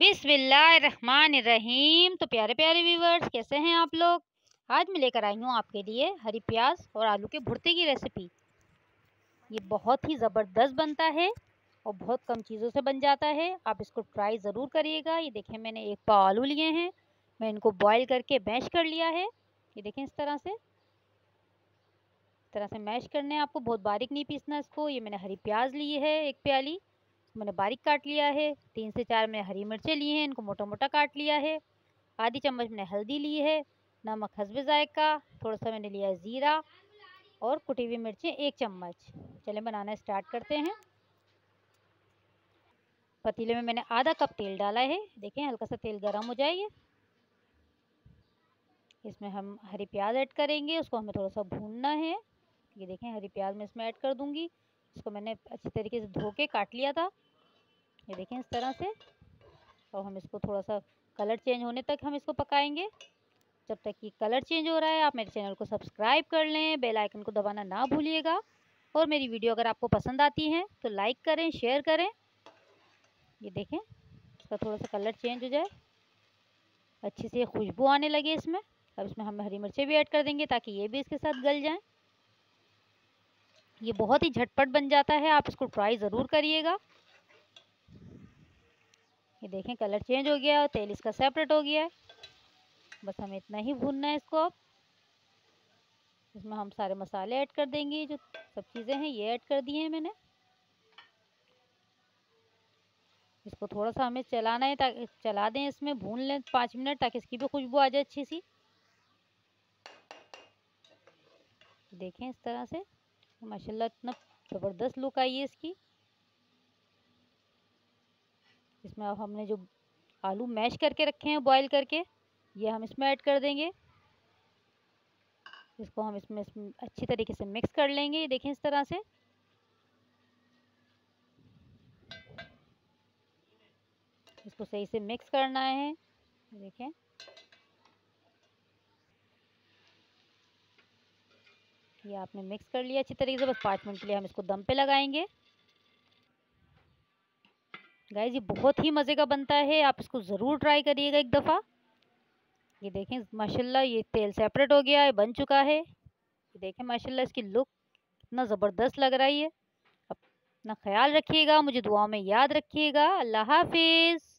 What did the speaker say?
बिस्मिल्लाहिर्रहमानिर्रहीम। तो प्यारे प्यारे व्यूवर्स, कैसे हैं आप लोग। आज मैं लेकर आई हूँ आपके लिए हरी प्याज और आलू के भुर्ते की रेसिपी। ये बहुत ही ज़बरदस्त बनता है और बहुत कम चीज़ों से बन जाता है। आप इसको ट्राई ज़रूर करिएगा। ये देखें, मैंने 1 पाव आलू लिए हैं। मैं इनको बॉईल करके मैश कर लिया है। ये देखें, इस तरह से मैश करने हैं आपको, बहुत बारीक नहीं पीसना इसको। ये मैंने हरी प्याज ली है 1 प्याली, मैंने बारीक काट लिया है। 3 से 4 मैंने हरी मिर्चें ली हैं, इनको मोटा मोटा काट लिया है। आधी चम्मच मैंने हल्दी ली है, नमक हस्बे जायका, थोड़ा सा मैंने लिया है ज़ीरा और कुटी हुई मिर्चें 1 चम्मच। चलें बनाना स्टार्ट करते हैं। पतीले में मैंने आधा कप तेल डाला है। देखें, हल्का सा तेल गर्म हो जाए। इसमें हम हरी प्याज ऐड करेंगे, उसको हमें थोड़ा सा भूनना है। ये देखें, हरी प्याज मैं इसमें ऐड कर दूंगी। इसको मैंने अच्छी तरीके से धो के काट लिया था। ये देखें, इस तरह से। और हम इसको थोड़ा सा कलर चेंज होने तक हम इसको पकाएंगे। जब तक कि कलर चेंज हो रहा है, आप मेरे चैनल को सब्सक्राइब कर लें, बेल आइकन को दबाना ना भूलिएगा। और मेरी वीडियो अगर आपको पसंद आती है तो लाइक करें, शेयर करें। ये देखें, इसका थोड़ा सा कलर चेंज हो जाए, अच्छी सी खुशबू आने लगे इसमें। अब इसमें हम हरी मिर्चें भी ऐड कर देंगे ताकि ये भी इसके साथ गल जाएं। ये बहुत ही झटपट बन जाता है, आप इसको ट्राई ज़रूर करिएगा। ये देखें, कलर चेंज हो गया और तेल इसका सेपरेट हो गया है। बस हमें इतना ही भूनना है इसको। अब इसमें हम सारे मसाले ऐड कर देंगे, जो सब चीज़ें हैं ये ऐड कर दी हैं मैंने। इसको थोड़ा सा हमें चलाना है, ताकि चला दें, इसमें भून लें 5 मिनट, ताकि इसकी भी खुशबू आ जाए अच्छी सी। देखें, इस तरह से माशाल्लाह इतना ज़बरदस्त लुक आई है इसकी। इसमें अब हमने जो आलू मैश करके रखे हैं बॉईल करके, ये हम इसमें ऐड कर देंगे। इसको हम इसमें अच्छी तरीके से मिक्स कर लेंगे। ये देखें, इस तरह से। इसको सही से मिक्स करना है। देखें, ये आपने मिक्स कर लिया अच्छी तरीके से। बस 5 मिनट के लिए हम इसको दम पे लगाएंगे। गाइस, ये बहुत ही मज़े का बनता है, आप इसको ज़रूर ट्राई करिएगा एक दफ़ा। ये देखें, माशाल्लाह ये तेल सेपरेट हो गया है, बन चुका है। ये देखें, माशाल्लाह इसकी लुक इतना ज़बरदस्त लग रही है। अपना ख्याल रखिएगा, मुझे दुआओं में याद रखिएगा। अल्लाह हाफिज़।